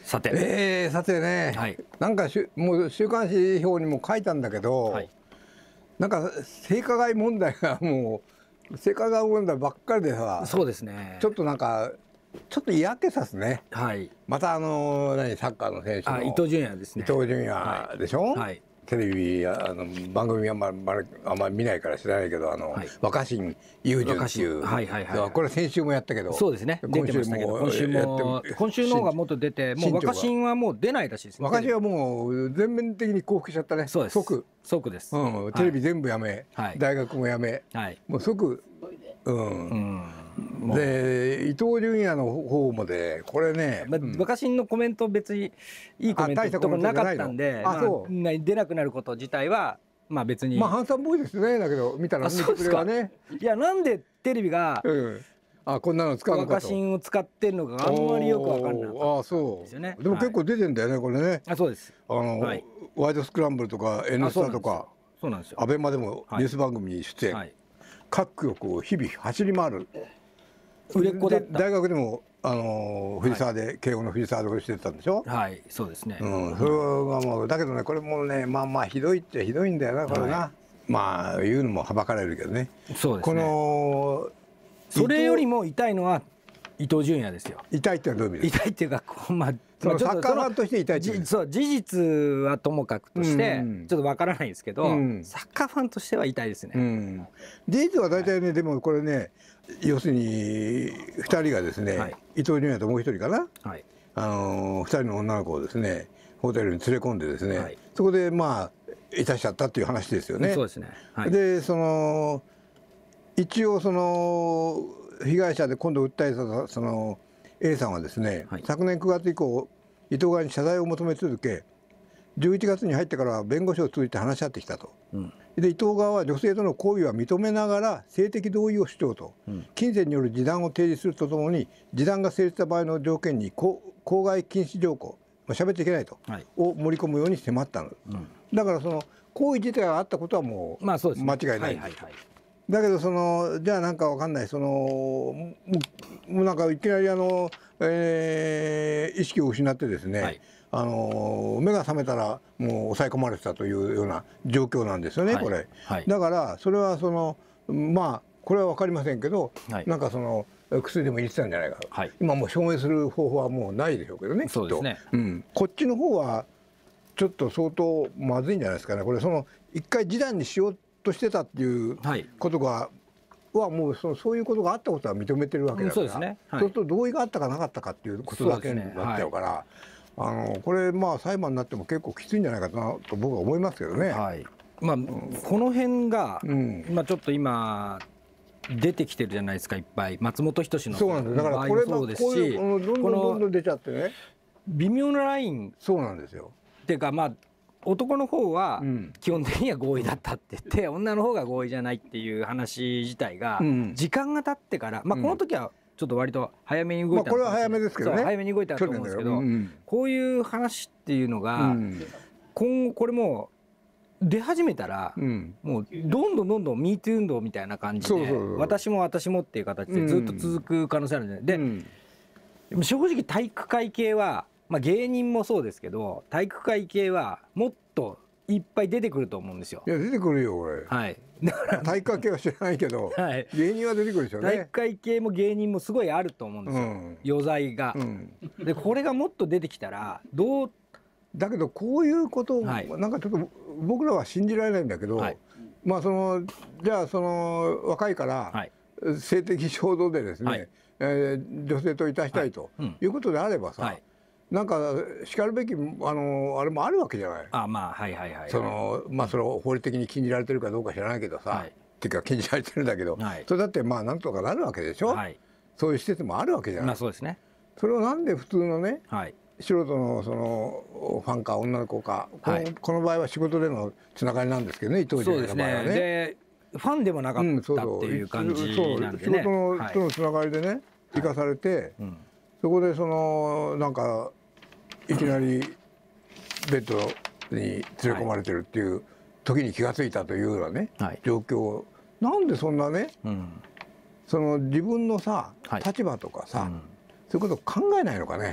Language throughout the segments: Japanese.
さて、 さてね、 はい、 なんかもう週刊誌表にも書いたんだけど、 はい、 なんか性加害問題がもう性加害問題ばっかりでさ、 そうですね。 ちょっとなんかちょっと嫌気さすね。 はい。 またサッカーの選手の伊東純也ですね。 伊東純也でしょ。 はい。 テレビ番組あんまり見ないから知らないけど若新雄純っていう、これ先週もやったけど、 そうですね。出てましたけど、今週の方がもっと出て、もう若新はもう出ないらしいですね。 若新はもう全面的に降伏しちゃったね。 そうです。即です。 テレビ全部やめ、大学もやめ、もう即。で伊東純也の方もでこれね、 若新のコメント別にいいコメントとかなかったんで、出なくなること自体はまあ別にハンサムボーイですね。だけど見たら見てくれはね、 いやなんでテレビがこんなの使うのかと、 若新を使ってるのがあんまりよく分かんなかったんですよね。 でも結構出てんだよねこれね。 そうです。 ワイドスクランブルとか N スタとかアベマでもニュース番組に出演、各局を日々走り回る。売れっ子だった。大学でも藤沢で慶応の藤沢でしてたんでしょ。 はい、そうですね。 それがもうだけどね、これもねまあひどいってひどいんだよなこれな。まあ言うのもはばかられるけどね。 そうですね。それよりも痛いのは伊東純也ですよ。 痛いってのはどういう意味ですか。 痛いっていうかサッカーファンとして痛いっていう。 そう、事実はともかくとしてちょっとわからないですけど、サッカーファンとしては痛いですね。 事実は大体ね、でもこれね、要するに2人がですね、伊東純也ともう一人かな、2人の女の子をですねホテルに連れ込んでですね、そこでまあいたしちゃったっていう話ですよね。 そうですね。 で一応被害者で今度訴えたA さんはですね、昨年9月以降伊藤側に謝罪を求め続け、11月に入ってからは弁護士を通じて話し合ってきたと。で伊藤側は女性との行為は認めながら性的同意を主張と、金銭による示談を提示するとともに示談が成立した場合の条件に公害禁止条項、喋っていけないと、を盛り込むように迫ったの。だから行為自体があったことはもう間違いないんです。だけどじゃあなんかわかんないもうなんかいきなり意識を失ってですね、目が覚めたらもう抑え込まれてたというような状況なんですよねこれ。だからそれはまあこれは分かりませんけど、なんか薬でも入れてたんじゃないかと。今もう証明する方法はもうないでしょうけどね、きっと。こっちの方はちょっと相当まずいんじゃないですかね。これ一回示談にしようとしてたっていうことはもうそういうことがあったことは認めてるわけだから、そうすると同意があったかなかったかっていうことだけになっちゃうから、これまあ裁判になっても結構きついんじゃないかなと僕は思いますけどね。 まあこの辺がちょっと今出てきてるじゃないですか、いっぱい。松本人志のそうなんです。だからこれもこういうどんどん出ちゃってね、 微妙なライン。 そうなんですよ。 っていうかまあ男の方は基本的には合意だったって言って、女の方が合意じゃないっていう話自体が時間が経ってから、まあこの時はちょっと割と早めに動いた、 これは早めですけどね、 早めに動いたと思うんですけど、こういう話っていうのが今後これも出始めたらもうどんどん MeToo 運動みたいな感じで私もっていう形でずっと続く可能性あるんで、正直体育会系はまあ芸人もそうですけど、体育会系はもっといっぱい出てくると思うんですよ。 いや出てくるよこれ。だから体育会系は知らないけど、芸人は出てくるでしょうね。 体育会系も芸人もすごいあると思うんですよ、余罪が。でこれがもっと出てきたらだけどこういうことをなんかちょっと僕らは信じられないんだけど、まあじゃあ若いから性的衝動でですね、女性といたしたいということであればさ、なんかしかるべきあれもあるわけじゃない。まあそれを法律的に禁じられてるかどうか知らないけどさ、っていうか禁じられてるんだけど、それだってまあなんとかなるわけでしょ。そういう施設もあるわけじゃない。 そうですね。 それをなんで普通のね、素人のファンか女の子か、この場合は仕事でのつながりなんですけどね、伊藤純也の場合はね。 でファンでもなかったっていう感じなんでね。 仕事とのつながりでね生かされて、そこでなんかいきなりベッドに連れ込まれてるっていう時に気が付いたというようなね状況。なんでそんなね、自分のさ立場とかさ、そういうことを考えないのかね。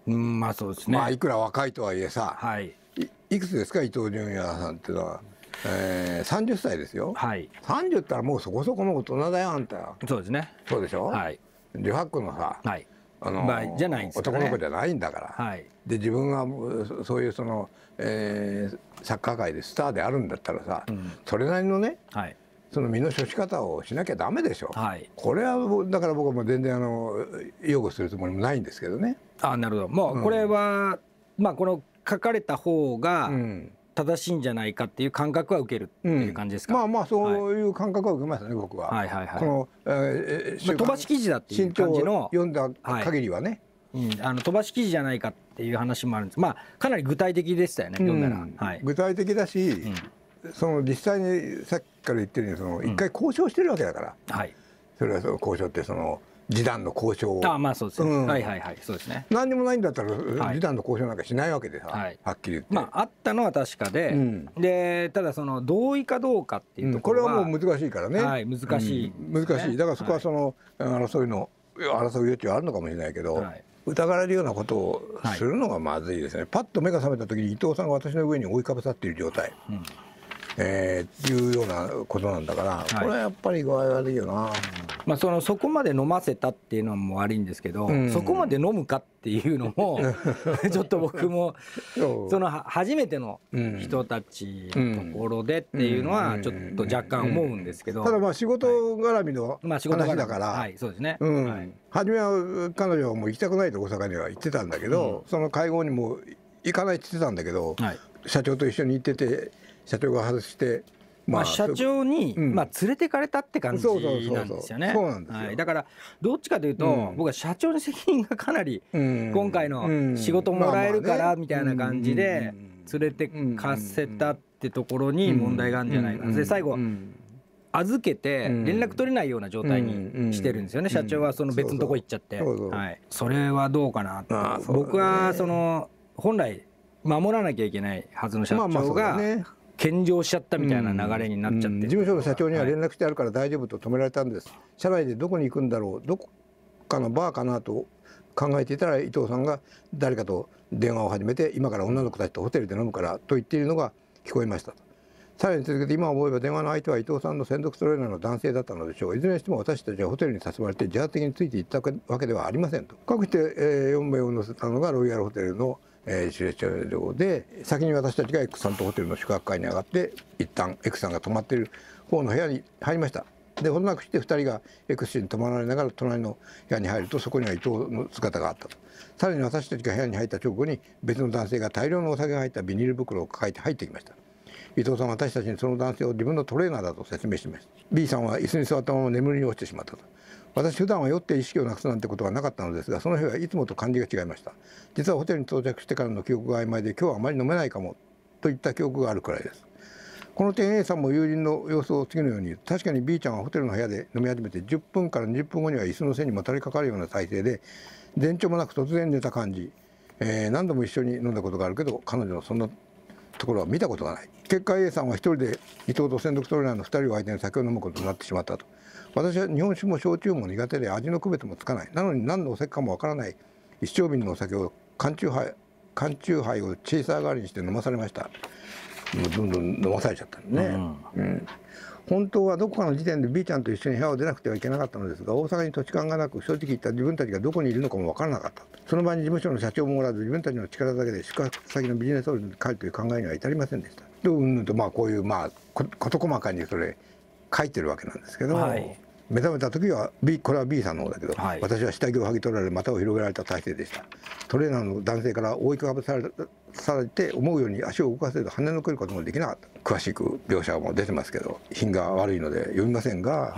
まあそうですね。 まあいくら若いとはいえさ、 はい、 いくつですか伊藤純也さんっていうのは。30歳ですよ。 はい、 30ったらもうそこそこの大人だよあんた。 そうですね。 そうでしょ。 はい、 18区のさ、 はい、じゃないんですかね。 男の子じゃないんだから。 はい、 で自分がそういうその、サッカー界でスターであるんだったらさ、それなりのね、 はい、 その身の処し方をしなきゃダメでしょ。 はい、 これはだから僕はもう全然擁護するつもりもないんですけどね。 なるほど。もうこれは、まあこの書かれた方が正しいんじゃないかっていう感覚は受けるっていう感じですか。 まあまあそういう感覚は受けましたね、僕は。 はいはいはい。 この、 飛ばし記事だっていう感じの読んだ限りはね、 飛ばし記事じゃないかっていう話もあるんです。まあかなり具体的でしたよね、読んだら。はい、 具体的だし、その実際にさっきから言ってるようにその一回交渉してるわけだから、 はい、 それはその交渉ってその示談の交渉を。 まあそうですね。はいはいはい、そうですね。 何にもないんだったら示談の交渉なんかしないわけでさ、はっきり言って。 まああったのは確かで、でただその同意かどうかっていうところはこれはもう難しいからね。 はい、難しい。 難しい。だからそこはその争う余地はあるのかもしれないけど。疑われるようなことをするのがまずいですね。パッと目が覚めた時に伊藤さんが私の上に覆いかぶさっている状態、っていうようなことなんだから、これはやっぱり具合悪いよな。 まあそこまで飲ませたっていうのも悪いんですけど、そこまで飲むかっていうのもちょっと僕もその初めての人たちのところでっていうのはちょっと若干思うんですけど、 ただまあ仕事絡みの話だから、 はい、そうですね。 初めは彼女はもう行きたくないと大阪には行ってたんだけど、その会合にも行かないって言ってたんだけど、社長と一緒に行ってて社長が外して。 社長に連れてかれたって感じなんですよね。だからどっちかというと僕は社長に責任がかなり今回の仕事もらえるからみたいな感じで連れてかせたってところに問題があるんじゃないかな。で最後預けて連絡取れないような状態にしてるんですよね。社長はその別のとこ行っちゃって、それはどうかなと。僕はその本来守らなきゃいけないはずの社長が献上しちゃったみたいな流れになっちゃって、 事務所の社長には連絡してあるから大丈夫と止められたんです。社内でどこに行くんだろう、どこかのバーかなと考えていたら伊藤さんが誰かと電話を始めて、今から女の子たちとホテルで飲むからと言っているのが聞こえましたと。さらに続けて、今思えば電話の相手は伊藤さんの専属トレーナーの男性だったのでしょう。いずれにしても私たちはホテルに誘われて自発的についていったわけではありませんと。かくして4名を乗せたのがロイヤルホテルの司令車両で、先に私たちが X さんとホテルの宿泊会に上がって一旦 X さんが泊まっている方の部屋に入りました。でほどなくして2人が X 氏に泊まられながら隣の部屋に入ると、そこには伊藤の姿があったと。さらに私たちが部屋に入った直後に別の男性が大量のお酒が入ったビニール袋を抱えて入ってきました。伊藤さんは私たちにその男性を自分のトレーナーだと説明しました。 B さんは椅子に座ったまま眠りに落ちてしまったと。私普段は酔って意識をなくすなんてことはなかったのですが、その日はいつもと感じが違いました。実はホテルに到着してからの記憶が曖昧で、今日はあまり飲めないかもといった記憶があるくらいです。この点 A さんも友人の様子を次のように、確かに B ちゃんはホテルの部屋で飲み始めて10分から20分後には椅子の背にもたれかかるような体勢で、前兆もなく突然寝た感じ、何度も一緒に飲んだことがあるけど彼女のそんなところは見たことがない。結果 A さんは一人で伊藤と専属トレーナーの2人を相手に酒を飲むことになってしまったと。私は日本酒も焼酎も苦手で味の区別もつかない。なのに何のお酒かもわからない一升瓶のお酒を缶チューハイをチェイサー代わりにして飲まされました。もうどんどん飲まされちゃったんね。本当はどこかの時点で B ちゃんと一緒に部屋を出なくてはいけなかったのですが、大阪に土地勘がなく、正直言ったら自分たちがどこにいるのかも分からなかった。その場に事務所の社長もおらず、自分たちの力だけで宿泊先のビジネスホールに帰るという考えには至りませんでした。とまあこういう事細かにそれ書いてるわけなんですけど、目覚めた時はこれは B さんの方だけど、私は下着を剥ぎ取られ股を広げられた体勢でした。トレーナーの男性から覆いかぶされて思うように足を動かせると跳ねのけることもできなかった。詳しく描写も出てますけど品が悪いので読みませんが、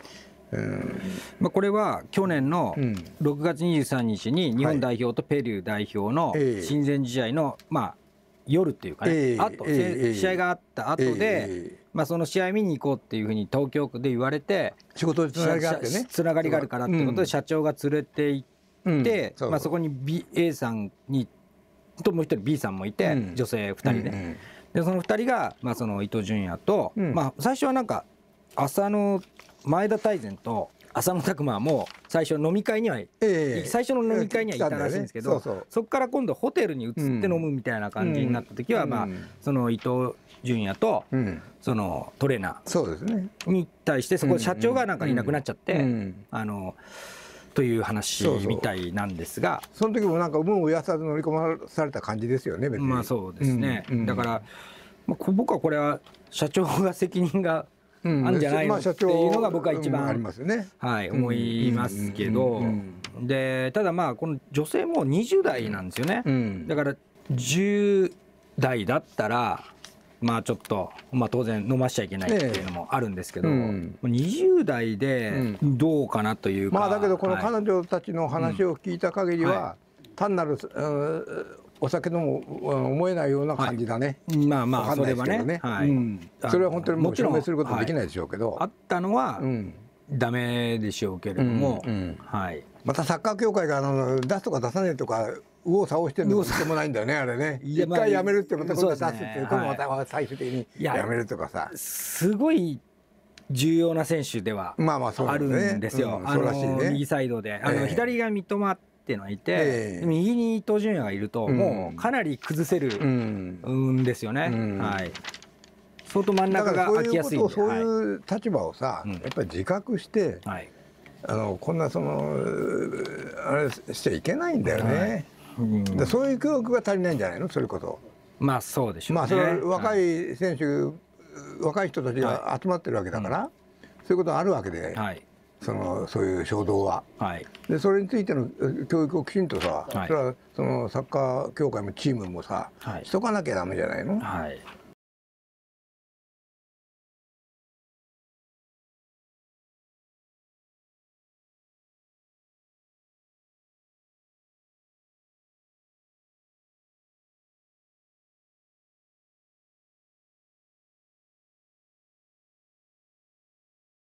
これは去年の6月23日に日本代表とペルー代表の親善試合の夜っていうかね、試合があった後で、その試合見に行こうっていうふうに東京区で言われて、 仕事でつながりがあってね、 つながりがあるからってことで社長が連れて行って、そこに A さんにともう一人 B さんもいて、女性2人で、その2人がその伊藤純也と、最初はなんか浅野前田大然と浅野拓磨も最初飲み会には、最初の飲み会にはいたらしいんですけど、そこから今度ホテルに移って飲むみたいな感じになった時は、まあその伊東純也とそのトレーナーに対してそこで社長がなんかいなくなっちゃって、という話みたいなんですが、 その時もなんか有無を言わさず乗り込まされた感じですよね、別に。 まあそうですね。だから僕はこれは社長が責任があるんじゃないのっていうのが僕は一番思いますけど、でただまあこの女性も20代なんですよね。だから10代だったらまあちょっとまあ当然飲ましちゃいけないっていうのもあるんですけど、20代でどうかなというか。 まあだけどこの彼女たちの話を聞いた限りは単なるお酒飲む思えないような感じだね。 まあまあそれはね、 それは本当にもちろん証明することはできないでしょうけど、 あったのはダメでしょうけれども、 またサッカー協会が出すとか出さないとか右往左往してるのでもないんだよね、あれね。一回やめるってまた今度出すって今度また最終的にやめるとかさ。 すごい重要な選手ではあるんですよ。右サイドで左が三笘っていうのがいて、右に伊東純也がいるともうかなり崩せるんですよね。相当真ん中が空きやすいんで、 そういう立場をさ、やっぱり自覚してこんなあれしちゃいけないんだよね。そういう教育が足りないんじゃないの、それこそ。 まあそうでしょうね。 まあそれは若い選手、若い人たちが集まってるわけだから、そういうことがあるわけで。そういう衝動は、でそれについての教育をきちんとさ、それはそのサッカー協会もチームもさ、しとかなきゃダメじゃないの。